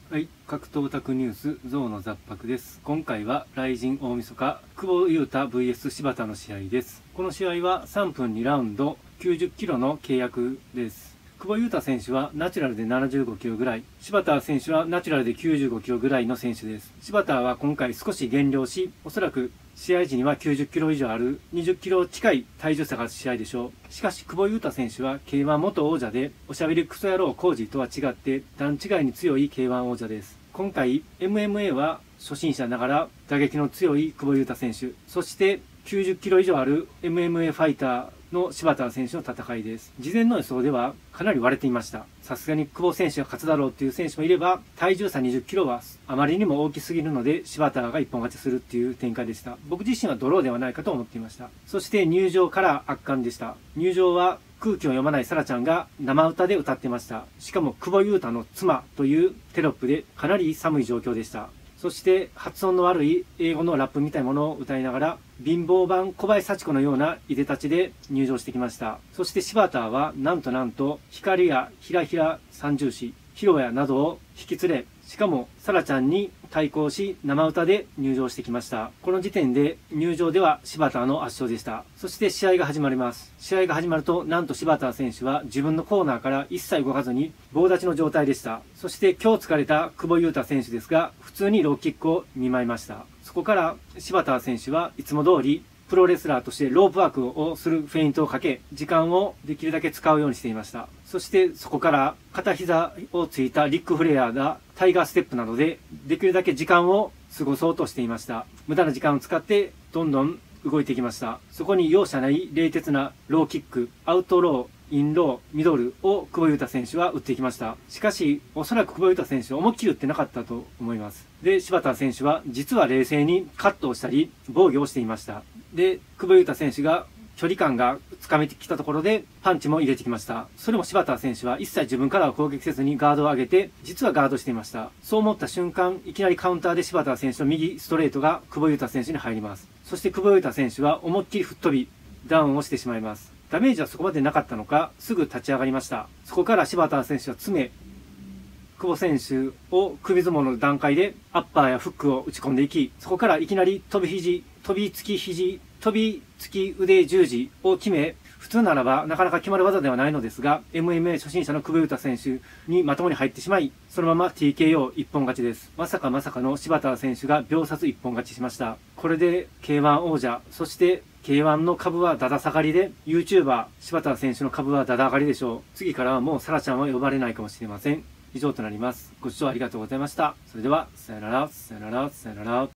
はい、格闘オタクニュースゾウの雑白です。今回は雷神大晦日久保優太 vs 柴田の試合です。この試合は3分2ラウンド90キロの契約です。久保優太選手はナチュラルで75キロぐらい、柴田選手はナチュラルで95キロぐらいの選手です。柴田は今回少し減量し、おそらく試合時には90キロ以上ある20キロ近い体重差が試合でしょう。しかし久保優太選手は K1 元王者で、おしゃべりクソ野郎コージとは違って段違いに強い K1 王者です。今回 MMA は初心者ながら打撃の強い久保優太選手、そして90キロ以上ある MMA ファイターの柴田選手の戦いです。事前の予想ではかなり割れていました。さすがに久保選手が勝つだろうっていう選手もいれば、体重差20キロはあまりにも大きすぎるので柴田が一本勝ちするっていう展開でした。僕自身はドローではないかと思っていました。そして入場から圧巻でした。入場は空気を読まないサラちゃんが生歌で歌ってました。しかも久保優太の妻というテロップでかなり寒い状況でした。そして発音の悪い英語のラップみたいなものを歌いながら、貧乏版小林幸子のようないでたちで入場してきました。そして柴田はなんと光やひらひら三重士、ヒロヤなどを引き連れ、しかもサラちゃんに対抗し生歌で入場してきました。この時点で入場では柴田の圧勝でした。そして試合が始まります。試合が始まると、なんと柴田選手は自分のコーナーから一切動かずに棒立ちの状態でした。そして今日疲れた久保優太選手ですが、普通にローキックを見舞いました。そこから柴田選手はいつも通りプロレスラーとしてロープワークをするフェイントをかけ、時間をできるだけ使うようにしていました。そしてそこから片膝をついたリックフレアやタイガーステップなどでできるだけ時間を過ごそうとしていました。無駄な時間を使ってどんどん動いていきました。そこに容赦ない冷徹なローキック、アウトロー、インロー、ミドルを久保優太選手は打っていきました。しかし、おそらく久保優太選手は思いっきり打ってなかったと思います。で、柴田選手は実は冷静にカットをしたり防御をしていました。で、久保優太選手が距離感がつかめてきたところでパンチも入れてきました。それも柴田選手は一切自分からは攻撃せずにガードを上げて、実はガードしていました。そう思った瞬間、いきなりカウンターで柴田選手の右ストレートが久保優太選手に入ります。そして久保優太選手は思いっきり吹っ飛び、ダウンをしてしまいます。ダメージはそこまでなかったのか、すぐ立ち上がりました。そこから柴田選手は詰め、久保選手を首相撲の段階でアッパーやフックを打ち込んでいき、そこからいきなり飛び肘、飛びつき肘、飛びつき腕十字を決め、普通ならばなかなか決まる技ではないのですが、MMA 初心者の久保優太選手にまともに入ってしまい、そのまま TKO 一本勝ちです。まさかの柴田選手が秒殺一本勝ちしました。これで K1 王者、そしてK1 の株はだだ下がりで、YouTuber 柴田選手の株はだだ上がりでしょう。次からはもうサラちゃんは呼ばれないかもしれません。以上となります。ご視聴ありがとうございました。それでは、さよなら、さよなら、さよなら。